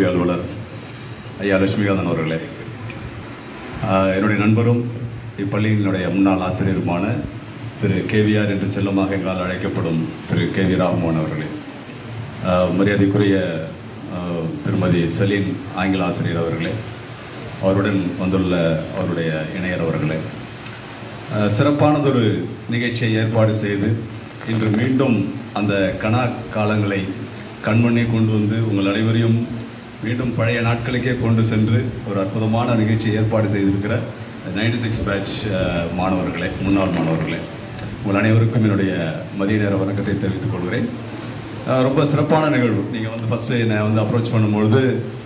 அலுவலர் ஐயா லட்சுமிகாந்தன் அவர்களே, என்னுடைய நண்பரும் இப்பள்ளியினுடைய முன்னாள் ஆசிரியருமான திரு கேவிஆர் என்று செல்லமாக எங்களால் அழைக்கப்படும் திரு கேவி ராமமோகன் அவர்களே, மரியாதைக்குரிய திருமதி செலீன் ஆங்கில ஆசிரியர் அவர்களே, அவருடன் வந்துள்ள அவருடைய இணையர் அவர்களே, சிறப்பானதொரு நிகழ்ச்சியை ஏற்பாடு செய்து இன்று மீண்டும் அந்த கணா காலங்களை கண்மண்ணே கொண்டு வந்து உங்கள் அனைவரையும் மீண்டும் பழைய நாட்களுக்கே கொண்டு சென்று ஒரு அற்புதமான நிகழ்ச்சியை ஏற்பாடு செய்திருக்கிற 96 பேட்ச் மாணவர்களே, முன்னாள் மாணவர்களே, உங்கள் அனைவருக்கும் என்னுடைய மதிய நேர வணக்கத்தை தெரிவித்துக் கொள்கிறேன். ரொம்ப சிறப்பான நிகழ்வு. நீங்கள் வந்து ஃபஸ்ட்டு என்னை அப்ரோச் பண்ணும்பொழுது,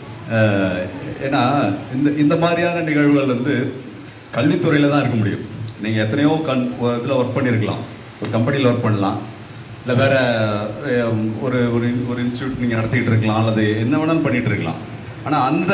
ஏன்னா இந்த மாதிரியான நிகழ்வுகள் வந்து கல்வித்துறையில் தான் இருக்க முடியும். நீங்கள் எத்தனையோ இதில் ஒர்க் பண்ணியிருக்கலாம், ஒரு கம்பெனியில் ஒர்க் பண்ணலாம், இல்லை வேறு ஒரு ஒரு இன்ஸ்டியூட் நீங்கள் நடத்திக்கிட்டு இருக்கலாம், அல்லது என்ன வேணாலும் பண்ணிகிட்டு இருக்கலாம். ஆனால் அந்த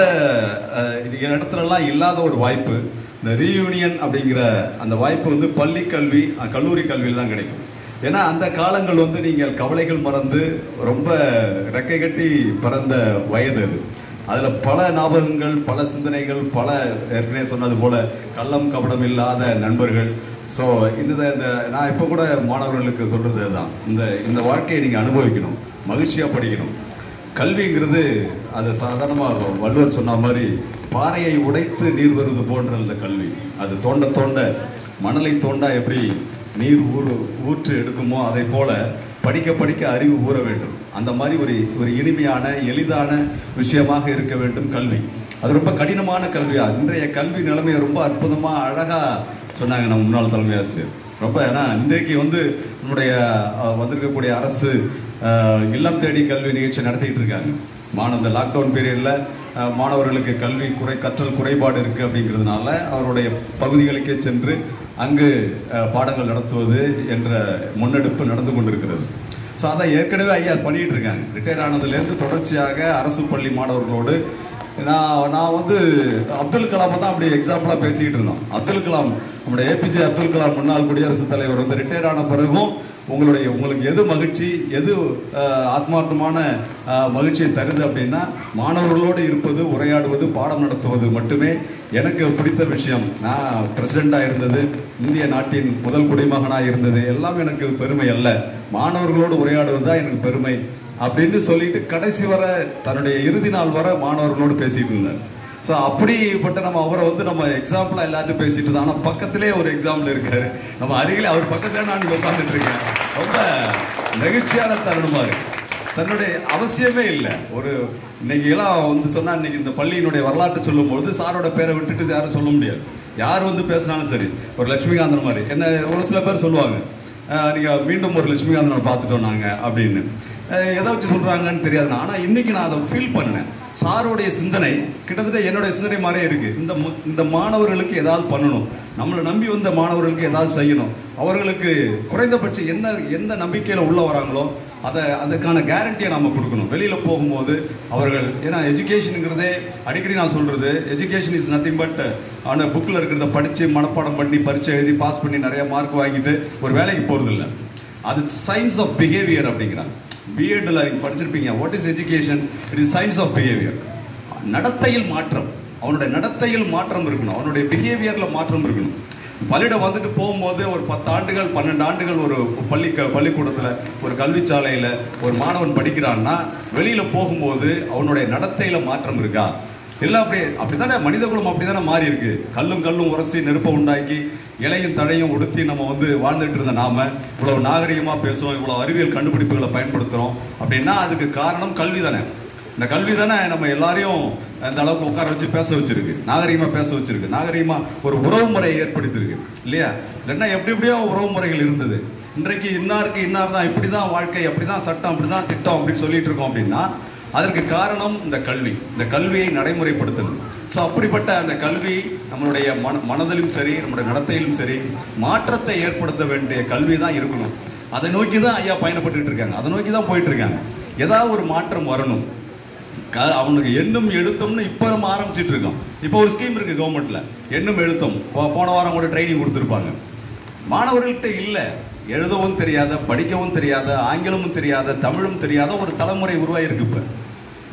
இடத்துலலாம் இல்லாத ஒரு வாய்ப்பு, இந்த ரீயூனியன் அப்படிங்கிற அந்த வாய்ப்பு வந்து பள்ளி கல்வி கல்லூரி கல்வியில் தான் கிடைக்கும். ஏன்னா அந்த காலங்கள் வந்து நீங்கள் கவலைகள் மறந்து ரொம்ப ரெக்கை கட்டி பறந்த வயது அது. அதில் பல ஞாபகங்கள், பல சிந்தனைகள், பல ஏற்கனவே சொன்னது போல் கள்ளம் கபடம் இல்லாத நண்பர்கள். ஸோ இந்த நான் இப்போ கூட மாணவர்களுக்கு சொல்கிறது தான், இந்த வாழ்க்கையை நீங்கள் அனுபவிக்கணும், மகிழ்ச்சியாக படிக்கணும். கல்விங்கிறது அது சாதாரணமாக வள்ளுவர் சொன்ன மாதிரி பாறையை உடைத்து நீர் வருவது போன்ற இந்த கல்வி. அது தோண்ட தோண்ட மணலை தோண்டா எப்படி நீர் ஊற்று எடுக்குமோ அதை போல படிக்க படிக்க அறிவு ஊற வேண்டும். அந்த மாதிரி ஒரு இனிமையான எளிதான விஷயமாக இருக்க வேண்டும் கல்வி. அது ரொம்ப கடினமான கல்வியா. இன்றைய கல்வி நிலைமையை ரொம்ப அற்புதமாக அழகாக சொன்னாங்க நம்ம முன்னாள் தலைமை ஆசிரியர். ரொம்ப ஏன்னா இன்றைக்கு வந்து நம்முடைய வந்திருக்கக்கூடிய அரசு இல்லம் தேடி கல்வி நிகழ்ச்சி நடத்திக்கிட்டு இருக்காங்க. இந்த லாக்டவுன் பீரியடில் மாணவர்களுக்கு கற்றல் குறைபாடு இருக்குது அப்படிங்கிறதுனால அவருடைய பகுதிகளுக்கே சென்று அங்கு பாடங்கள் நடத்துவது என்ற முன்னெடுப்பு நடந்து கொண்டிருக்கிறது. ஸோ அதை ஏற்கனவே ஐயா பண்ணிகிட்டு இருக்காங்க. ரிட்டையர் ஆனதுலேருந்து தொடர்ச்சியாக அரசு பள்ளி மாணவர்களோடு நான் வந்து அப்துல் கலாமை தான் அப்படி எக்ஸாம்பிளாக பேசிக்கிட்டு இருந்தோம். அப்துல் கலாம், நம்முடைய ஏபிஜே அப்துல் கலாம் முன்னாள் குடியரசுத் தலைவர் வந்து ரிட்டையர் ஆன பிறகும் உங்களுக்கு எது மகிழ்ச்சி, எது ஆத்மார்த்தமான மகிழ்ச்சியை தருது அப்படின்னா மாணவர்களோடு இருப்பது, உரையாடுவது, பாடம் நடத்துவது மட்டுமே எனக்கு பிடித்த விஷயம். நான் பிரசிடெண்டாக இருந்தது, இந்திய நாட்டின் முதல் குடிமகனாக இருந்தது எல்லாம் எனக்கு பெருமை அல்ல, மாணவர்களோடு உரையாடுவது தான் எனக்கு பெருமை அப்படின்னு சொல்லிட்டு கடைசி வர தன்னுடைய இறுதி நாள் வர மாணவர்களோடு பேசிட்டு இருந்தார். ஸோ அப்படிப்பட்ட அவரை வந்து நம்ம எக்ஸாம்பிளாக எல்லாத்தையும் பேசிட்டு தான். ஆனால் பக்கத்திலே ஒரு எக்ஸாம்பிள் இருக்காரு, நம்ம அருகிலே அவர் பக்கத்தில் நான் உட்காந்துட்டு இருக்கேன். ரொம்ப நெகிழ்ச்சியான தருணமாக இருக்கு. தன்னுடைய அவசியமே இல்லை. இன்னைக்கு எல்லாம் வந்து சொன்னால் இன்னைக்கு இந்த பள்ளியினுடைய வரலாற்று சொல்லும்போது சாரோட பேரை விட்டுட்டு யாரும் சொல்ல முடியாது. யார் வந்து பேசினாலும் சரி, ஒரு லட்சுமிகாந்தன் மாதிரி என்ன ஒரு சில பேர் சொல்லுவாங்க, நீங்கள் மீண்டும் ஒரு லட்சுமிகாந்தனை பார்த்துட்டோம் நாங்கள் அப்படின்னு. எதை வச்சு சொல்கிறாங்கன்னு தெரியாது. ஆனால் இன்னைக்கு நான் அதை ஃபீல் பண்ணினேன். சாருடைய சிந்தனை கிட்டத்தட்ட என்னுடைய சிந்தனை மாதிரியே இருக்கு. இந்த மாணவர்களுக்கு ஏதாவது பண்ணணும், நம்மளை நம்பி வந்த மாணவர்களுக்கு ஏதாவது செய்யணும், அவர்களுக்கு குறைந்தபட்சம் எந்த நம்பிக்கையில் உள்ள வராங்களோ அதுக்கான கேரண்டியை நம்ம கொடுக்கணும். வெளியில் போகும்போது அவர்கள், ஏன்னா எஜுகேஷனுங்கிறதே அடிக்கடி நான் சொல்கிறது, எஜுகேஷன் இஸ் நத்திங் பட் அந்த புக்கில் இருக்கிறத படித்து மனப்பாடம் பண்ணி பரீட்சை எழுதி பாஸ் பண்ணி நிறைய மார்க் வாங்கிட்டு ஒரு வேலைக்கு போகிறதில்ல. அது சயின்ஸ் ஆஃப் பிஹேவியர் அப்படிங்கிறாங்க. பிஎட்ல நீங்கள் படிச்சிருப்பீங்க, what is education? It is science of behaviour. நடத்தையில் மாற்றம், அவனுடைய நடத்தையில் மாற்றம் இருக்கணும், அவனுடைய பிஹேவியரில் மாற்றம் இருக்கணும். பள்ளியிடம் வந்துட்டு போகும்போது ஒரு 10 ஆண்டுகள் 12 ஆண்டுகள் ஒரு பள்ளிக்கூடத்தில் ஒரு கல்விச்சாலையில் ஒரு மாணவன் படிக்கிறான்னா வெளியில் போகும்போது அவனுடைய நடத்தையில் மாற்றம் இருக்கா? இல்லை அப்படித்தானே மனிதகுலம் அப்படித்தானே மாறி இருக்கு. கல்லும் உரசி நெருப்பை உண்டாக்கி இலையும் தழையும் உடுத்தி நம்ம வந்து வாழ்ந்துட்டு இருந்த நாம இவ்வளவு நாகரிகமாக பேசுவோம், இவ்வளவு அறிவியல் கண்டுபிடிப்புகளை பயன்படுத்துகிறோம் அப்படின்னா அதுக்கு காரணம் கல்வி தானே. இந்த கல்வி தானே நம்ம எல்லாரையும் இந்த அளவுக்கு உட்கார வச்சு பேச வச்சிருக்கு, நாகரிகமாக பேச வச்சிருக்கு, நாகரிகமாக ஒரு உறவு முறையை ஏற்படுத்தியிருக்கு இல்லையா? இல்லைன்னா எப்படியோ உறவு முறைகள் இருந்தது. இன்றைக்கு இன்னார் தான், இப்படி தான் வாழ்க்கை, அப்படி தான் சட்டம், அப்படி தான் திட்டம் அப்படின்னு சொல்லிட்டு இருக்கோம். அப்படின்னா அதற்கு காரணம் இந்த கல்வி. இந்த கல்வியை நடைமுறைப்படுத்தணும். ஸோ அப்படிப்பட்ட அந்த கல்வி நம்மளுடைய மனதிலும் சரி, நம்மளுடைய நடத்தையிலும் சரி மாற்றத்தை ஏற்படுத்த வேண்டிய கல்வி தான் இருக்கணும். அதை நோக்கி தான் ஐயா பயணப்பட்டு இருக்காங்க, அதை நோக்கி தான் போயிட்டு இருக்காங்க. ஏதாவது ஒரு மாற்றம் வரணும். அவனுக்கு எண்ணும் எழுத்தும்னு இப்போ நம்ம ஆரம்பிச்சுட்டு இருக்கோம். இப்போ ஒரு ஸ்கீம் இருக்கு கவர்மெண்ட்ல, எண்ணும் எழுத்தும். போன வாரம் கூட ட்ரைனிங் கொடுத்துருப்பாங்க. மாணவர்கள்ட்ட இல்லை, எழுதவும் தெரியாத, படிக்கவும் தெரியாத, ஆங்கிலமும் தெரியாத, தமிழும் தெரியாத ஒரு தலைமுறை உருவாயிருக்கு. இப்போ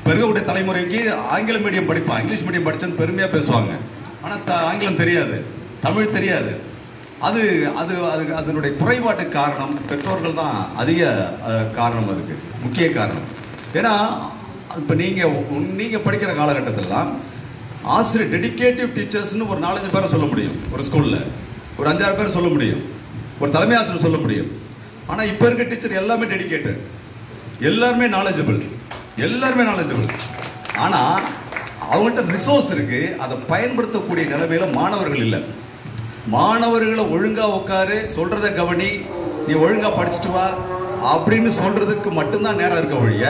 இருக்கக்கூடிய தலைமுறைக்கு ஆங்கில மீடியம் படிப்பான், இங்கிலீஷ் மீடியம் படிச்சேன்னு பெருமையாக பேசுவாங்க. ஆனால் ஆங்கிலம் தெரியாது, தமிழ் தெரியாது. அது அது அது அதனுடைய குறைபாட்டுக்கு காரணம் பெற்றோர்கள் தான் அதிக காரணம், அதுக்கு முக்கிய காரணம். ஏன்னா இப்போ நீங்கள் படிக்கிற காலகட்டத்திலலாம் ஆசிரியர் டெடிகேட்டிவ் டீச்சர்ஸ்னு ஒரு 4-5 பேரை சொல்ல முடியும். ஒரு ஸ்கூலில் ஒரு 5-6 பேர் சொல்ல முடியும், ஒரு தலைமை ஆசிரியர் சொல்ல முடியும். ஆனால் இப்போ இருக்க டீச்சர் எல்லாமே டெடிகேட்டட், எல்லாருமே நாலேஜபிள். ஆனால் அவங்கள்ட்ட ரிசோர்ஸ் இருக்கு, அதை பயன்படுத்தக்கூடிய நிலைமையில மாணவர்கள் இல்லை. மாணவர்களை ஒழுங்கா உட்காரு, சொல்றத கவனி, நீ ஒழுங்கா படிச்சுட்டு வா அப்படின்னு சொல்றதுக்கு மட்டும்தான் நேரம் இருக்க ஒழிய,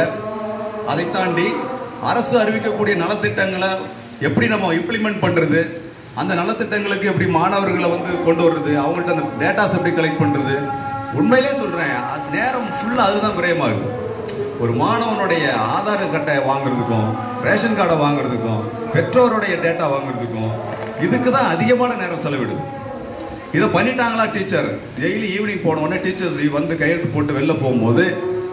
அதை தாண்டி அரசு அறிவிக்கக்கூடிய நலத்திட்டங்களை எப்படி நம்ம இம்ப்ளிமெண்ட் பண்றது, அந்த நலத்திட்டங்களுக்கு எப்படி மாணவர்களை கொண்டு வர்றது, அவங்கள்ட்ட அந்த டேட்டாஸ் எப்படி கலெக்ட் பண்றது, உண்மையிலே சொல்றேன் நேரம் ஃபுல்லா அதுதான் விரயமாகுது. ஒரு மாணவனுடைய ஆதார் அட்டை வாங்குறதுக்கும், ரேஷன் கார்டை வாங்குறதுக்கும், பெற்றோருடைய டேட்டா வாங்குறதுக்கும் இதுக்கு தான் அதிகமான நேரம் செலவிடுது. இதை பண்ணிட்டாங்களா டீச்சர்? டெய்லி ஈவினிங் போன உடனே டீச்சர்ஸ் கையெழுத்து போட்டு வெளில போகும்போது,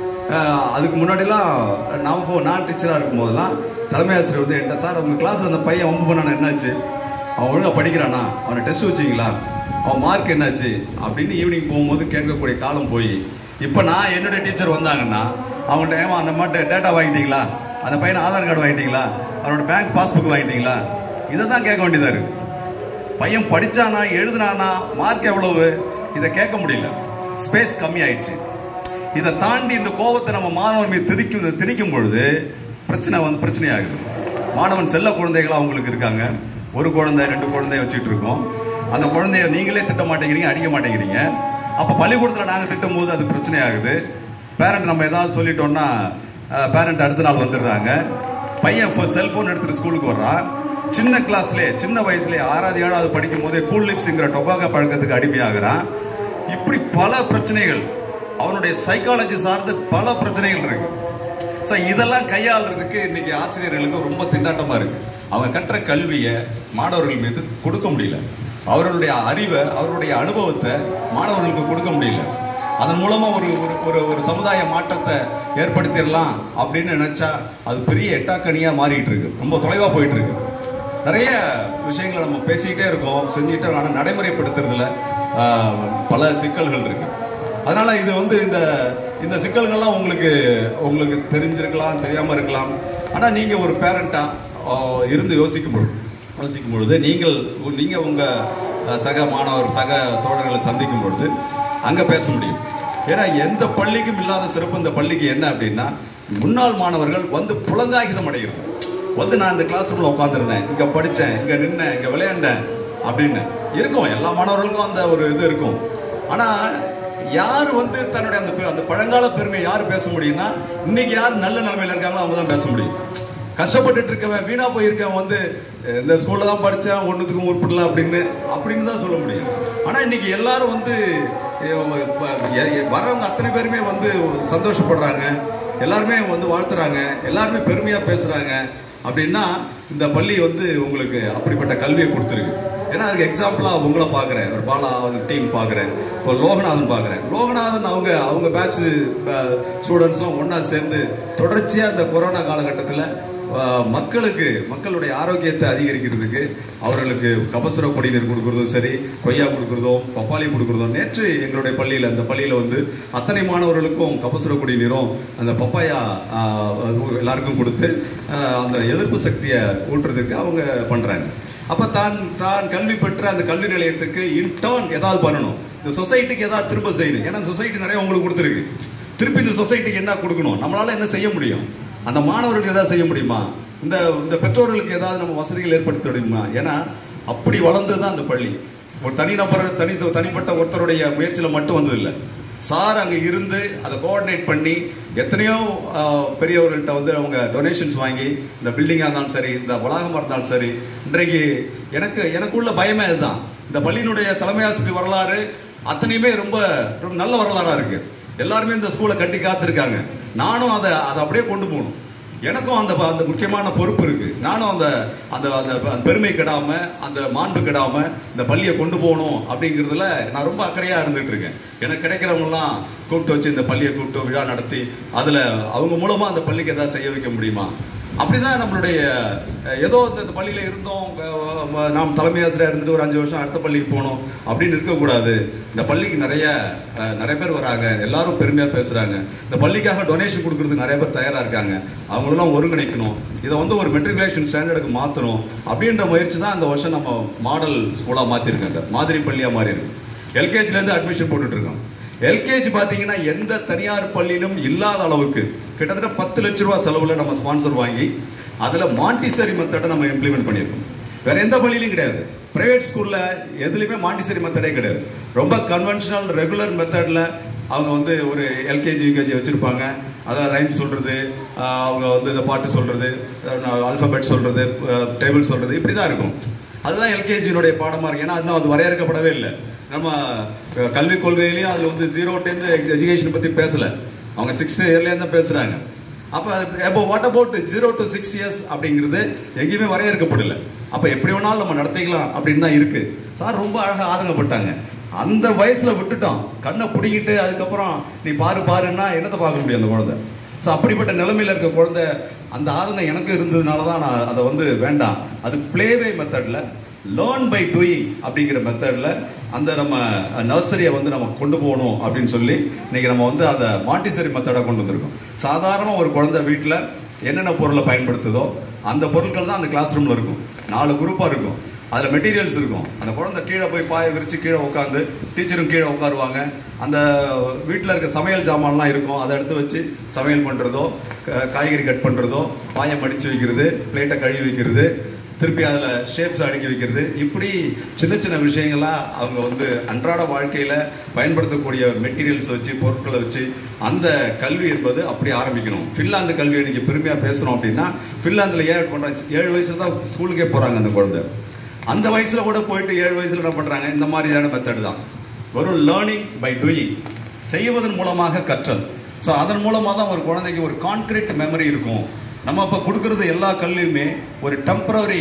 அதுக்கு முன்னாடிலாம் நான் டீச்சராக இருக்கும் போதெல்லாம் தலைமை ஆசிரியர் என்கிட்ட, சார் உங்கள் கிளாஸில் அந்த பையன் வம்பு பண்ணானா என்னாச்சு, அவன் ஒழுங்காக படிக்கிறானா, அவனை டெஸ்ட் வச்சிங்களா, அவன் மார்க் என்னாச்சு அப்படின்னு ஈவினிங் போகும்போது கேட்கக்கூடிய காலம் போய், இப்போ நான் என்னுடைய டீச்சர் வந்தாங்கன்னா அவங்கள்ட்ட, ஏமா அந்த மாதிரி டேட்டா வாங்கிட்டீங்களா, அந்த பையனை ஆதார் கார்டு வாங்கிட்டீங்களா, அவனோட பேங்க் பாஸ்புக் வாங்கிட்டீங்களா, இதை தான் கேட்க வேண்டியதாக இருக்குது. பையன் படிச்சானா, எழுதுனானா, மார்க் எவ்வளவு, இதை கேட்க முடியல. ஸ்பேஸ் கம்மி ஆயிடுச்சு. இதை தாண்டி இந்த கோபத்தை நம்ம மாணவன் மீது திணிக்கும் பொழுது பிரச்சனை ஆகுது. மாணவன் செல்ல குழந்தைகள் அவங்களுக்கு இருக்காங்க, ஒரு குழந்தை 2 குழந்தைய வச்சுட்டு இருக்கோம். அந்த குழந்தைய நீங்களே திட்ட மாட்டேங்கிறீங்க, அடிக்க மாட்டேங்கிறீங்க. அப்போ பள்ளிக்கூடத்தில் நாங்கள் திட்டும் போது அது பிரச்சனை ஆகுது. பேரண்ட் நம்ம ஏதாவது சொல்லிட்டோம்னா பேரண்ட் அடுத்த நாள் வந்துடுறாங்க. பையன் செல்போன் எடுத்துட்டு ஸ்கூலுக்கு வர்றான். சின்ன கிளாஸ்லேயே, சின்ன வயசுலேயே 6வது 7வது படிக்கும் போதே கூல் லிப்ஸ்ங்கிற டொபாக்கோ பழக்கத்துக்கு அடிமையாகிறான். இப்படி பல பிரச்சனைகள், அவனுடைய சைக்காலஜி சார்ந்து பல பிரச்சனைகள் இருக்கு. ஸோ இதெல்லாம் கையாளுறதுக்கு இன்னைக்கு ஆசிரியர்களுக்கு ரொம்ப திண்டாட்டமா இருக்கு. அவங்க கற்ற கல்வியை மாணவர்கள் மீது கொடுக்க முடியல, அவர்களுடைய அறிவை, அவருடைய அனுபவத்தை மாணவர்களுக்கு கொடுக்க முடியல. அதன் மூலமா ஒரு சமுதாய மாற்றத்தை ஏற்படுத்திடலாம் அப்படின்னு நினைச்சா அது பெரிய எட்டாக்கணியா மாறிட்டு இருக்கு, ரொம்ப தொலைவா போயிட்டு இருக்கு. நிறைய விஷயங்களை நம்ம பேசிக்கிட்டே இருக்கோம், செஞ்சுக்கிட்டே, ஆனால் நடைமுறைப்படுத்துறதுல பல சிக்கல்கள் இருக்கு. அதனால இது இந்த சிக்கல்கள்லாம் உங்களுக்கு தெரிஞ்சிருக்கலாம், தெரியாம இருக்கலாம். ஆனால் நீங்க ஒரு பேரண்டா இருந்து யோசிக்கும் பொழுது நீங்க உங்க சக மாணவர், சக தோழர்களை சந்திக்கும் பொழுது அங்க பேச முடியும். ஏன்னா எந்த பள்ளிக்கும் இல்லாத சிறப்பு இந்த பள்ளிக்கு என்ன அப்படின்னா, முன்னாள் மாணவர்கள் புலங்காகிதம் அடைகிறது. நான் இந்த கிளாஸ் ரூம்ல உட்காந்துருந்தேன், இங்க படித்தேன், இங்க நின்னேன், இங்க விளையாண்டேன் அப்படின்னு இருக்கும். எல்லா மாணவர்களுக்கும் அந்த ஒரு இது இருக்கும். ஆனா யாரு தன்னுடைய அந்த பழங்கால பெருமை யாரு பேச முடியும்னா, இன்னைக்கு யார் நல்ல நிலைமையில இருக்காங்களோ அவங்க தான் பேச முடியும். கஷ்டப்பட்டு இருக்கவன், வீணா போயிருக்கவன் இந்த ஸ்கூல்ல தான் படிச்சேன், ஒன்றுத்துக்கும் உருப்படல அப்படின்னு தான் சொல்ல முடியும். ஆனா இன்னைக்கு எல்லாரும் வர்றவங்க அத்தனை பேருமே சந்தோஷப்படுறாங்க, எல்லாருமே வாழ்த்துறாங்க, எல்லாருமே பெருமையா பேசுறாங்க. அப்படின்னா இந்த பள்ளி உங்களுக்கு அப்படிப்பட்ட கல்வியை கொடுத்துருக்கு. ஏன்னா அதுக்கு எக்ஸாம்பிளா உங்களை பாக்குறேன், ஒரு பாலா டீம் பாக்குறேன், ஒரு லோகநாதன் பாக்குறேன். லோகநாதன் அவங்க பேட்ச் ஸ்டூடெண்ட்ஸ்லாம் ஒன்னா சேர்ந்து தொடர்ச்சியா இந்த கொரோனா காலகட்டத்தில் மக்களுடைய ஆரோக்கியத்தை அதிகரிக்கிறதுக்கு அவர்களுக்கு கபசுர குடிநீர் கொடுக்கறதும் சரி, கொய்யா கொடுக்கறதும், பப்பாளி கொடுக்கறதும். நேற்று எங்களுடைய பள்ளியில், அந்த பள்ளியில் அத்தனை மாணவர்களுக்கும் கபசுர குடிநீரும் அந்த பப்பாயா எல்லாருக்கும் கொடுத்து அந்த எதிர்ப்பு சக்தியை ஊட்டுறதுக்கு அவங்க பண்றாங்க. அப்ப தான் கல்வி பெற்ற அந்த கல்வி நிலையத்துக்கு இன்டர்ன் ஏதாவது பண்ணணும், இந்த சொசைட்டிக்கு ஏதாவது திரும்ப செய்யணும். ஏன்னா சொசைட்டி நிறைய உங்களுக்கு கொடுத்துருக்கு, திருப்பி இந்த சொசைட்டிக்கு என்ன கொடுக்கணும், நம்மளால என்ன செய்ய முடியும், அந்த மாணவர்களுக்கு ஏதாவது செய்ய முடியுமா, இந்த பெற்றோர்களுக்கு ஏதாவது நம்ம வசதிகள் ஏற்படுத்த முடியுமா. ஏன்னா அப்படி வளர்ந்ததுதான் அந்த பள்ளி. ஒரு தனிப்பட்ட ஒருத்தருடைய முயற்சியில மட்டும் வந்ததில்லை. சார் அங்க இருந்து அதை கோஆர்டினேட் பண்ணி எத்தனையோ பெரியவர்கள்ட்ட அவங்க டொனேஷன்ஸ் வாங்கி, இந்த பில்டிங்கா இருந்தாலும் சரி, இந்த வளாகமா இருந்தாலும் சரி. இன்றைக்கு எனக்குள்ள பயமே இதுதான். இந்த பள்ளியினுடைய தலைமை ஆசிரியர் வரலாறு அத்தனையுமே ரொம்ப நல்ல வரலாறா இருக்கு. எல்லாருமே இந்த ஸ்கூலை கட்டி காத்திருக்காங்க. நானும் அதை அப்படியே கொண்டு போகணும். எனக்கும் அந்த முக்கியமான பொறுப்பு இருக்கு. நானும் அந்த பெருமை கெடாம, அந்த மாண்பு கெடாம இந்த பள்ளியை கொண்டு போகணும் அப்படிங்கிறதுல நான் ரொம்ப அக்கறையா இருந்துட்டு இருக்கேன். எனக்கு கிடைக்கிறவங்க எல்லாம் கூப்பிட்டு வச்சு இந்த பள்ளியை கூப்பிட்டு விழா நடத்தி அதுல அவங்க மூலமா அந்த பள்ளிக்கு ஏதாவது செய்ய வைக்க முடியுமா, அப்படிதான் நம்மளுடைய ஏதோ இந்த பள்ளியில் இருந்தோம், நாம் தலைமை ஆசிரியர் இருந்துட்டு ஒரு 5 வருஷம் அடுத்த பள்ளிக்கு போனோம் அப்படின்னு இருக்கக்கூடாது. இந்த பள்ளிக்கு நிறைய பேர் வராங்க, எல்லாரும் பெருமையாக பேசுகிறாங்க. இந்த பள்ளிக்காக டொனேஷன் கொடுக்கறதுக்கு நிறைய பேர் தயாராக இருக்காங்க. அவங்களெல்லாம் ஒருங்கிணைக்கணும், இதை வந்து ஒரு மெட்ரிகுலேஷன் ஸ்டாண்டர்டுக்கு மாற்றணும் அப்படின்ற முயற்சி தான் இந்த வருஷம் நம்ம மாடல் ஸ்கூலாக மாற்றிருக்காங்க, மாதிரி பள்ளியாக மாறி இருக்கு. எல்கேஜிலேருந்து அட்மிஷன் போட்டுட்ருக்கோம். எல்கேஜி பார்த்தீங்கன்னா எந்த தனியார் பள்ளியிலும் இல்லாத அளவுக்கு கிட்டத்தட்ட 10 லட்ச ரூபா செலவில் நம்ம ஸ்பான்சர் வாங்கி அதில் மாண்டிசரி மெத்தடை நம்ம இம்ப்ளிமெண்ட் பண்ணியிருக்கோம். வேற எந்த பள்ளியிலும் கிடையாது. பிரைவேட் ஸ்கூலில் எதுலையுமே மாண்டிசரி மெத்தடே கிடையாது. ரொம்ப கன்வென்ஷனல் ரெகுலர் மெத்தடில் அவங்க வந்து ஒரு எல்கேஜி யூகேஜி வச்சுருப்பாங்க. அதான் ரைம் சொல்கிறது, அவங்க வந்து இந்த பாட்டு சொல்கிறது, ஆல்ஃபபெட் சொல்கிறது, டேபிள் சொல்கிறது, இப்படி தான் இருக்கும். அதுதான் எல்கேஜியினுடைய பாடமாக இருக்குது. ஏன்னா இன்னும் அது வரையறுக்கப்படவே இல்லை. நம்ம கல்விக் கொள்கையிலையும் அதில் வந்து 0-10 எஜுகேஷன் பற்றி பேசலை, அவங்க 6th இயர்லேருந்து தான் பேசுகிறாங்க. அப்போ வாட் அபவுட் 0 to 6 years அப்படிங்கிறது எங்கேயுமே வரையறுக்கப்படலை. அப்போ எப்படி வேணாலும் நம்ம நடத்திக்கலாம் அப்படின்னு தான் இருக்கு. சார் ரொம்ப அழகாக ஆதங்கப்பட்டாங்க. அந்த வயசுல விட்டுட்டோம், கண்ணை பிடிக்கிட்டு அதுக்கப்புறம் நீ பாருன்னா என்னத்தை பார்க்க முடியும் அந்த குழந்தை. ஸோ அப்படிப்பட்ட நிலைமையில் இருக்க குழந்தை, அந்த ஆதங்கம் எனக்கு இருந்ததுனால தான் நான் அதை வந்து வேண்டாம், அது பிளேவே மெத்தடில் லேர்ன் பை டூயிங் அப்படிங்கிற மெத்தடில் அந்த நம்ம நர்சரியை வந்து நம்ம கொண்டு போகணும் அப்படின்னு சொல்லி இன்னைக்கு நம்ம வந்து அதை மாண்டிசரி மெத்தடை கொண்டு வந்திருக்கோம். சாதாரண ஒரு குழந்தை வீட்டில் என்னென்ன பொருளை பயன்படுத்துதோ அந்த பொருட்கள் தான் அந்த கிளாஸ் ரூமில் இருக்கும். 4 குரூப்பாக இருக்கும், அதில் மெட்டீரியல்ஸ் இருக்கும். அந்த குழந்தை கீழே போய் பாயை விரித்து கீழே உட்காந்து, டீச்சரும் கீழே உட்காருவாங்க. அந்த வீட்டில் இருக்க சமையல் ஜாமான்லாம் இருக்கும், அதை எடுத்து வச்சு சமையல் பண்ணுறதோ, காய்கறி கட் பண்ணுறதோ, பாயை மடித்து வைக்கிறது, பிளேட்டை கழுவி வைக்கிறது, திருப்பி அதில் ஷேப்ஸ் அடுக்கி வைக்கிறது, இப்படி சின்ன சின்ன விஷயங்கள்லாம் அவங்க வந்து அன்றாட வாழ்க்கையில் பயன்படுத்தக்கூடிய மெட்டீரியல்ஸ் வச்சு, பொருட்களை வச்சு அந்த கல்வி என்பது அப்படி ஆரம்பிக்கணும். ஃபின்லாந்து கல்வி இன்னைக்கு பெருமையாக பேசுகிறோம் அப்படின்னா, ஃபின்லாந்தில் 7 வயசுல தான் ஸ்கூலுக்கே போகிறாங்க அந்த குழந்தை. அந்த வயசில் கூட போயிட்டு 7 வயசில் என்ன பண்ணுறாங்க, இந்த மாதிரியான மெத்தட் தான். வெறும் லேர்னிங் பை டூயிங், செய்வதன் மூலமாக கற்றல். ஸோ அதன் மூலமாக தான் ஒரு குழந்தைக்கு ஒரு கான்கிரீட் மெமரி இருக்கும். நம்ம இப்போ கொடுக்கறது எல்லா கல்வியுமே ஒரு டெம்பரரி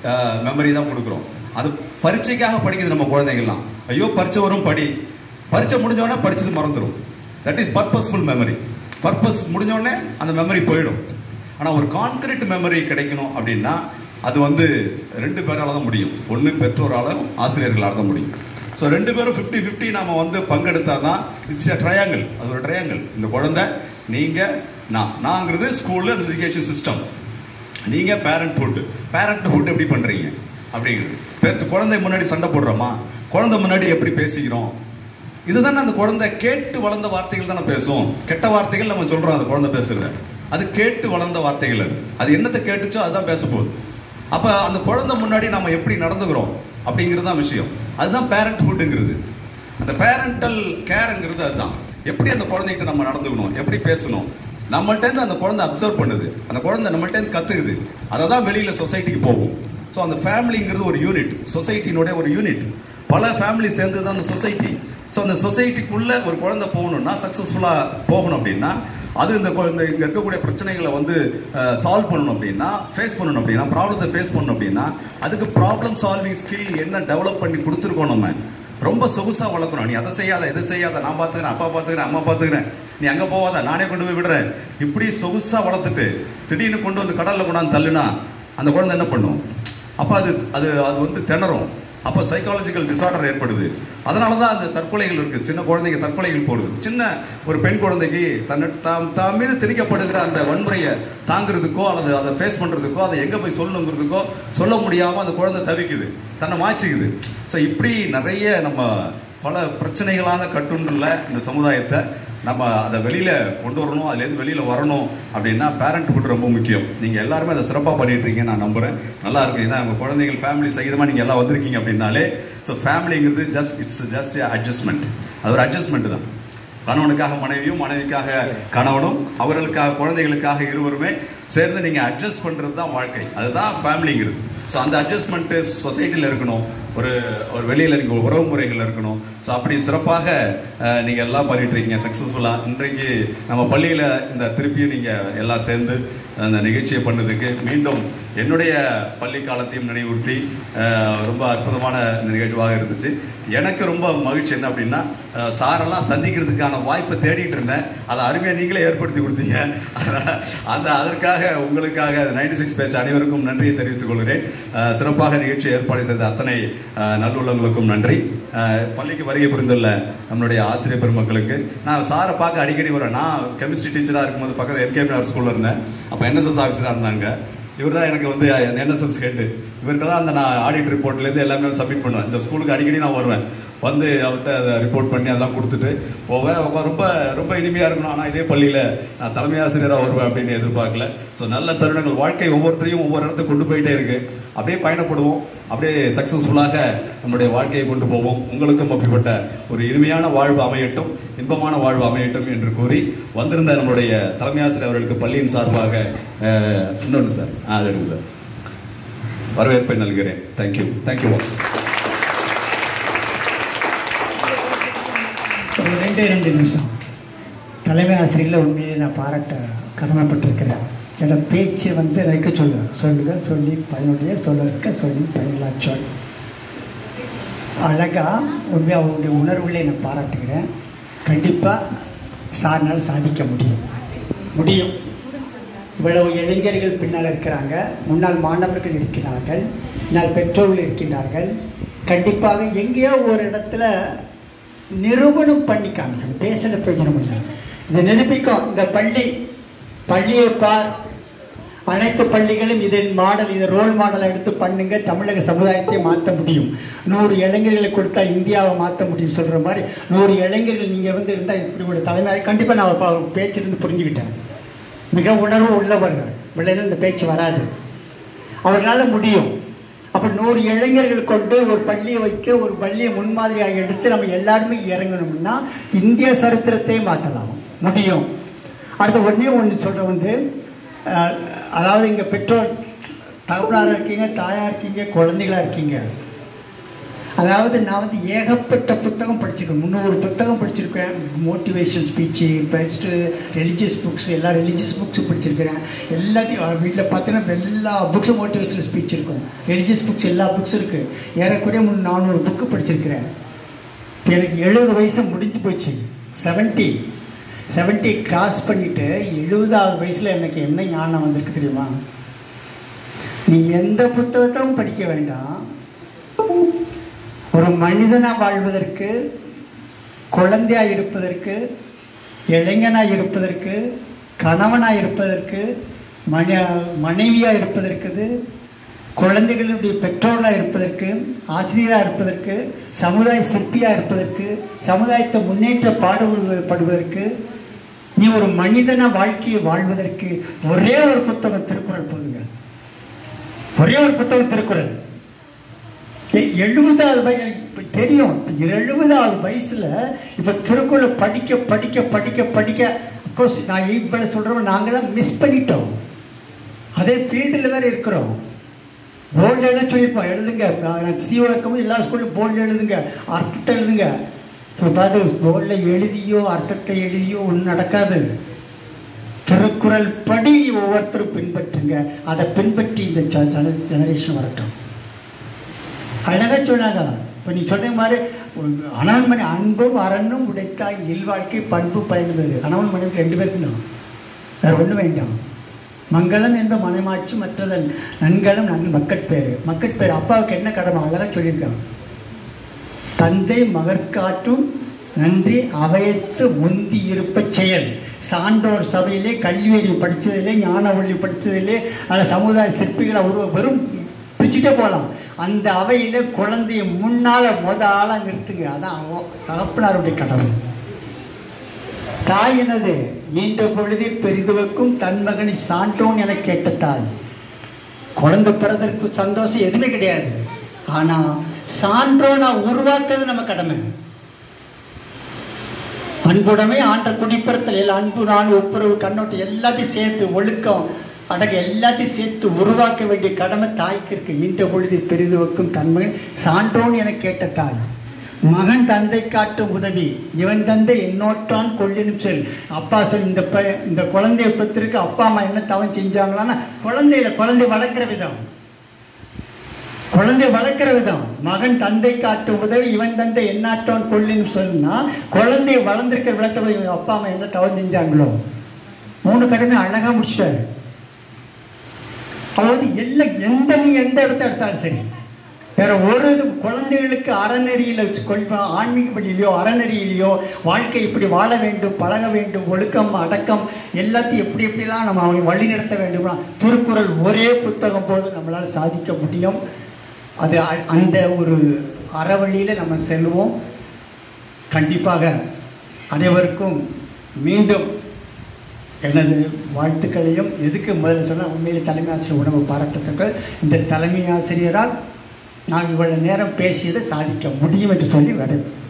மெமரி தான் கொடுக்குறோம். அது பரீட்சைக்காக படிக்கிறது நம்ம குழந்தைங்கள்லாம். ஐயோ பரீட்சை வரும் படி, பரீட்சை முடிஞ்சோடனே படிச்சது மறந்துடும். That is purposeful memory. Purpose முடிஞ்சோடனே அந்த மெமரி போயிடும். ஆனால் ஒரு கான்கிரீட் மெமரி கிடைக்கணும் அப்படின்னா அது வந்து 2 பேரால் தான் முடியும். ஒன்று பெற்றோராலும் ஆசிரியர்களால் தான் முடியும். ஸோ 2 பேரும் 50-50 நம்ம வந்து பங்கெடுத்தால் தான் இட்ஸ் எ ட்ரையாங்கிள். அது ஒரு ட்ரையாங்கிள். இந்த குழந்தை, நீங்கள், நாங்கிறது ஸ்கூலில் இந்த எஜுகேஷன் சிஸ்டம், நீங்கள் பேரண்ட்ஹுட் எப்படி பண்ணுறீங்க அப்படிங்கிறது. குழந்தை முன்னாடி சண்டை போடுறோமா, குழந்தை முன்னாடி எப்படி பேசிக்கிறோம், இதுதானே அந்த குழந்தை கேட்டு வளர்ந்த வார்த்தைகள் தானே பேசும். கெட்ட வார்த்தைகள் நம்ம சொல்கிறோம் அந்த குழந்தை பேசுறது, அது கேட்டு வளர்ந்த வார்த்தைகள். அது என்னத்தை கேட்டுச்சோ அதுதான் பேச போகுது. அப்போ அந்த குழந்தை முன்னாடி நம்ம எப்படி நடந்துக்கிறோம் அப்படிங்கிறது தான் விஷயம். அதுதான் பேரண்ட்ஹுட்டுங்கிறது. அந்த பேரண்டல் கேருங்கிறது அதுதான். எப்படி அந்த குழந்தைகிட்ட நம்ம நடந்துக்கணும், எப்படி பேசணும், நம்மள்டேருந்து அந்த குழந்தை அப்சர்வ் பண்ணுது, அந்த குழந்தை நம்மள்டேருந்து கற்றுக்குது, அதை தான் வெளியில் சொசைட்டிக்கு போகும். ஸோ அந்த ஃபேமிலிங்கிறது ஒரு யூனிட், சொசைட்டினுடைய ஒரு யூனிட். பல ஃபேமிலி சேர்ந்து தான் அந்த சொசைட்டி. ஸோ அந்த சொசைட்டிக்குள்ளே ஒரு குழந்தை போகணும்னா, சக்ஸஸ்ஃபுல்லாக போகணும் அப்படின்னா, அது இந்த குழந்தை இங்கே இருக்கக்கூடிய பிரச்சனைகளை வந்து சால்வ் பண்ணணும் அப்படின்னா, ஃபேஸ் பண்ணணும் அப்படின்னா, ப்ராப்ளத்தை ஃபேஸ் பண்ணணும் அப்படின்னா, அதுக்கு ப்ராப்ளம் சால்விங் ஸ்கில் என்ன டெவலப் பண்ணி கொடுத்துருக்கோம். நம்ம ரொம்ப சொகுசாக வளர்க்குறோம். நீ அதை செய்யாத, இதை செய்யாத, நான் பார்த்துக்கிறேன், அப்பா பார்த்துக்கிறேன், அம்மா பார்த்துக்கிறேன், நீ அங்கே போவாத, நானே கொண்டு போய் விடுறேன், இப்படி சொகுசாக வளர்த்துட்டு திடீர்னு கொண்டு வந்து கடலில் கொண்டாந்து தள்ளுனா அந்த குழந்தை என்ன பண்ணும்? அப்போ அது அது அது வந்து திணறும். அப்போ சைக்காலஜிக்கல் டிசார்டர் ஏற்படுது. அதனால தான் அந்த தற்கொலைகள் இருக்குது. சின்ன குழந்தைங்க தற்கொலைகள் போடுது. சின்ன ஒரு பெண் குழந்தைக்கு தாம் மீது திணிக்கப்படுகிற அந்த வன்முறையை தாங்கிறதுக்கோ அல்லது அதை ஃபேஸ் பண்ணுறதுக்கோ, அதை எங்கே போய் சொல்லணுங்கிறதுக்கோ சொல்ல முடியாமல் அந்த குழந்தை தவிக்குது, தன்னை மாய்ச்சிக்குது. ஸோ இப்படி நிறைய நம்ம பல பிரச்சனைகளாக கட்டுண்டுள்ள இந்த சமுதாயத்தை நம்ம அதை வெளியில் கொண்டு வரணும். அதுலேருந்து வெளியில் வரணும் அப்படின்னா பேரண்ட்ஹுட் ரொம்ப முக்கியம். நீங்கள் எல்லாருமே அதை சிறப்பாக பண்ணிட்டுருக்கீங்க, நான் நம்புகிறேன். நல்லா இருக்கு. ஏன்னா உங்கள் குழந்தைகள் ஃபேமிலி சகிதமாக நீங்கள் எல்லாம் வந்திருக்கீங்க அப்படின்னாலே, ஸோ ஃபேமிலிங்கிறது இட்ஸ் ஜஸ்ட் அட்ஜஸ்ட்மெண்ட். அது ஒரு அட்ஜஸ்ட்மெண்ட் தான். கணவனுக்காக மனைவியும், மனைவிக்காக கணவனும், அவர்களுக்காக குழந்தைகளுக்காக இருவருமே சேர்ந்து நீங்கள் அட்ஜஸ்ட் பண்ணுறது தான் வாழ்க்கை. அதுதான் ஃபேமிலிங்கிறது. ஸோ அந்த அட்ஜஸ்ட்மெண்ட்டு சொசைட்டியில் இருக்கணும், ஒரு வெளியில் நீங்கள் உறவு முறைகள் இருக்கணும். ஸோ அப்படி சிறப்பாக நீங்கள் எல்லாம் பண்ணிட்டுருக்கீங்க சக்ஸஸ்ஃபுல்லாக. இன்றைக்கு நம்ம பள்ளியில் இந்த திருப்பியும் நீங்கள் எல்லாம் சேர்ந்து அந்த நிகழ்ச்சியை பண்ணதுக்கு மீண்டும் என்னுடைய பள்ளி காலத்தையும் நினைவுறுத்தி ரொம்ப அற்புதமான நிகழ்வாக இருந்துச்சு. எனக்கு ரொம்ப மகிழ்ச்சி என்ன அப்படின்னா, சாரெல்லாம் சந்திக்கிறதுக்கான வாய்ப்பை தேடிட்டு இருந்தேன். அதை அருமையாக நீங்களே ஏற்படுத்தி கொடுத்தீங்க. அதற்காக உங்களுக்காக 96 பேட்ச் அனைவருக்கும் நன்றியை தெரிவித்துக் கொள்கிறேன். சிறப்பாக நிகழ்ச்சி ஏற்பாடு செய்த அத்தனை நல்லுள்ளங்களுக்கும் நன்றி. பள்ளிக்கு வருகை புரிந்துள்ள நம்மளுடைய ஆசிரியர் பெருமக்களுக்கு, நான் சாரை பார்க்க அடிக்கடி வரேன். நான் கெமிஸ்ட்ரி டீச்சராக இருக்கும்போது பக்கத்தில் எம்கேபிஆர் ஸ்கூலில் இருந்தேன். அப்போ என்எஸ்எஸ் ஆஃபீஸராக இருந்தாங்க. இவர் தான் எனக்கு வந்து என்எஸ்எஸ் ஹெட்டு. இவர்கிட்ட தான் அந்த நான் ஆடிட் ரிப்போர்ட்லேருந்து எல்லாமே சப்மிட் பண்ணுவேன். இந்த ஸ்கூலுக்கு அடிக்கடி நான் வருவேன். வந்து அவர்கிட்ட அதை ரிப்போர்ட் பண்ணி அதெல்லாம் கொடுத்துட்டு போவேன். ரொம்ப ரொம்ப இனிமையாக இருக்கணும். ஆனால் இதே பள்ளியில் நான் தலைமை ஆசிரியராக வருவேன் அப்படின்னு எதிர்பார்க்கல. ஸோ நல்ல தருணங்கள், வாழ்க்கை ஒவ்வொருத்தரையும் ஒவ்வொரு இடத்துக்கு கொண்டு போயிட்டே இருக்குது. அப்படியே பயணப்படுவோம், அப்படியே சக்ஸஸ்ஃபுல்லாக நம்முடைய வாழ்க்கையை கொண்டு போவோம். உங்களுக்கும் அப்படிப்பட்ட ஒரு இனிமையான வாழ்வு அமையட்டும், இன்பமான வாழ்வு அமையட்டும் என்று கூறி வந்திருந்த நம்முடைய தலைமை ஆசிரியர் அவர்களுக்கு பள்ளியின் சார்பாக இன்னொன்று சார் எடுங்க சார் வரவேற்பை நல்கிறேன். தேங்க்யூ. தேங்க்யூ. ரெண்டு நிமிஷம் தலைமை ஆசிரியரில் உண்மையிலே நான் பாராட்ட கடமைப்பட்டிருக்கிறேன். என்னோட பேச்சு வந்து வைக்க சொல்லுங்க சொல்லி பயனுடைய சொல்லி பயனில்லா சொல் அழகாக உண்மையாக அவருடைய உணர்வுகளை நான் பாராட்டுகிறேன். கண்டிப்பாக சார்னால் சாதிக்க முடியும். இவ்வளவு இளைஞர்கள் பின்னால் இருக்கிறாங்க, முன்னாள் மாணவர்கள் இருக்கிறார்கள், முன்னாள் பெற்றோர்கள் இருக்கின்றார்கள். கண்டிப்பாக எங்கேயோ ஒரு இடத்துல நிரூபணம் பண்ணி காமிக்கணும். பேசுகிற பிரயோஜனம் இல்லை, இதை நிரூபிக்கும். இந்த பள்ளியை பார், அனைத்து பள்ளிகளும் இதன் மாடல், இதை ரோல் மாடலை எடுத்து பண்ணுங்க. தமிழக சமுதாயத்தை மாற்ற முடியும். 100 இளைஞர்களை கொடுத்தா இந்தியாவை மாற்ற முடியும் சொல்கிற மாதிரி 100 இளைஞர்கள் நீங்கள் வந்து இருந்தால் இப்படி ஒரு தலைமையாக கண்டிப்பாக நான் பேச்சிலிருந்து புரிஞ்சுக்கிட்டேன். மிக உணர்வு உள்ளவர்கள், விளையாட இந்த பேச்சு வராது, அவர்களால் முடியும். அப்போ 100 இளைஞர்கள் கொண்டு ஒரு பள்ளியை வைக்க, ஒரு பள்ளியை முன்மாதிரியாக எடுத்து நம்ம எல்லாருமே இறங்கணும்னா இந்திய சரித்திரத்தை மாற்றலாம் முடியும். அடுத்த ஒன்று சொல்கிற வந்து, அதாவது இங்கே பெற்றோர் தகவலாக இருக்கீங்க, தாயாக இருக்கீங்க, குழந்தைகளாக இருக்கீங்க. அதாவது நான் வந்து ஏகப்பட்ட புத்தகம் படிச்சிருக்கேன், 300 புத்தகம் படிச்சிருக்கேன். Motivation speech, best religious books, எல்லா ரிலீஜியஸ் புக்ஸும் படிச்சிருக்கிறேன். எல்லாத்தையும் வீட்டில் பார்த்தீங்கன்னா எல்லா புக்ஸும் மோட்டிவேஷனல் ஸ்பீச் இருக்கும், ரிலீஜியஸ் புக்ஸ் எல்லா புக்ஸும் இருக்குது. ஏறக்குறைய 400 புக்கு படிச்சிருக்கிறேன். எனக்கு 70 வயசு முடிஞ்சு போச்சு. 70 கிராஸ் பண்ணிவிட்டு 70வது வயசில் எனக்கு என்ன ஞானம் வந்திருக்கு தெரியுமா? நீ எந்த புத்தகத்தையும் படிக்க வேண்டாம். ஒரு மனிதனாக வாழ்வதற்கு, குழந்தையாக இருப்பதற்கு, இளைஞனாக இருப்பதற்கு, கணவனாக இருப்பதற்கு, மனைவியாக இருப்பதற்கு, குழந்தைகளுடைய பெற்றோராக இருப்பதற்கு, ஆசிரியராக இருப்பதற்கு, சமுதாய சிற்பியாக இருப்பதற்கு, சமுதாயத்தை முன்னேற்ற பாடுபடுவதற்கு, நீ ஒரு மனிதன வாழ்க்கையை வாழ்வதற்கு ஒரே ஒரு புத்தகம் திருக்குறள் போதுங்க. ஒரே ஒரு புத்தகம் திருக்குறள். 70வது வயசு தெரியும். 70வது வயசுல இப்ப திருக்குறள் படிக்க அப்கோர்ஸ் நான் இப்ப சொல்றோம், நாங்களாம் மிஸ் பண்ணிட்டோம். அதே ஃபீல்டில் வேற இருக்கிறோம். போர்டில் எழுத சொல்லியிருப்போம், எழுதுங்க. நான் சிஓ இருக்கும்போது எல்லா ஸ்கூல்லையும் போர்டில் எழுதுங்க, அர்த்தத்தை எழுதுங்க. இப்போ பார்த்து போர்டில் எழுதியோ அர்த்தத்தை எழுதியோ ஒன்றும் நடக்காது. திருக்குறள் படி ஒவ்வொருத்தரும் பின்பற்றுங்க. அதை பின்பற்றி இந்த ஜெனரேஷன் வரட்டும். அழகாக சொன்னாங்க. இப்போ நீ சொன்ன மாதிரி அனவன் மணி அன்பும் அரணும் உடைத்தாய் இல்வாழ்க்கை பண்பு பயன்பது. அனவன் மணிக்கு 2 பேருக்கு தான், வேறு ஒன்றும் வேண்டாம். மங்களம் என்ற மனைமாட்சி, மற்றதன் நன்கலம் மக்கட்பேர். அப்பாவுக்கு என்ன கடமை அழகாக சொல்லியிருக்காங்க. தந்தை மகற்காற்றும் நன்றி அவையத்து முந்தி இருப்ப செயல். சான்றோர் சபையிலே கல்வியறி படித்ததிலே, ஞான ஒளி படித்ததிலே, அதில் சமுதாய சிற்பிகளை வெறும் பிடிச்சிட்டே போகலாம். அந்த அவையில் குழந்தைய முன்னால் ஆளாக நிறுத்துங்க. அதான் தகப்பனாருடைய கடமை. தாய் எனது ஈன்ற பொழுதில் பெரிதுவக்கும் தன் மகனை சான்றோன் என கேட்ட தாய். குழந்தை பிறதற்கு சந்தோஷம் எதுவுமே கிடையாது. ஆனால் சான்றோனா உருவாக்குறது நம்ம கடமை. அன்புடைமை ஆண்ட குடிப்பறத்தில் அன்பு, நான் ஒப்புரவு, கண்ணோட்டம் எல்லாத்தையும் சேர்த்து, ஒழுக்கம் அடகு எல்லாத்தையும் சேர்த்து உருவாக்க வேண்டிய கடமை தாய்க்கு இருக்கு. ஈன்ற பொழுதில் பெரிதுவக்கும் தன் மகன் சான்றோன் என கேட்ட தாய். மகன் தந்தை காட்டும் உதவி இவன் தந்தை என்னோட்டான் கொள்ளினும் செல். அப்பா சொல் இந்த குழந்தைய பெற்றிருக்கு அப்பா அம்மா என்ன தவம் செஞ்சாங்களான்னா குழந்தை வளர்க்கிற விதம் மகன் தந்தை காட்டும் உதவி இவன் தந்தை என்னாட்டான் கொள்ளினும் சொல்லுன்னா குழந்தைய வளர்ந்திருக்கிற விளக்க அப்பா அம்மா என்ன தவம் செஞ்சாங்களோ 3 கடமை அழகா முடிச்சிட்டாரு. அதாவது நீங்க எந்த இடத்த எடுத்தாலும் சரி, வேற ஒரு குழந்தைகளுக்கு அறநெறியில ஆன்மீக வழியிலையோ அறநெறியிலையோ வாழ்க்கை இப்படி வாழ வேண்டும், பழக வேண்டும், ஒழுக்கம் அடக்கம் எல்லாத்தையும் எப்படிலாம் நம்ம அவங்க வழி நடத்த வேண்டும்னா திருக்குறள் ஒரே புத்தகம் போது நம்மளால் சாதிக்க முடியும். அது அந்த ஒரு அறவழியில் நம்ம செல்வோம். கண்டிப்பாக அனைவருக்கும் மீண்டும் எனது வாழ்த்துக்களையும், எதுக்கு முதல்ல சொன்னால் உண்மையிலே தலைமை ஆசிரியர் உணவு பாராட்டத்திற்கு இந்த தலைமை ஆசிரியரால் நான் இவ்வளவு நேரம் பேசியதை சாதிக்க முடியும் என்று சொல்லி விடைபெறுகிறேன்.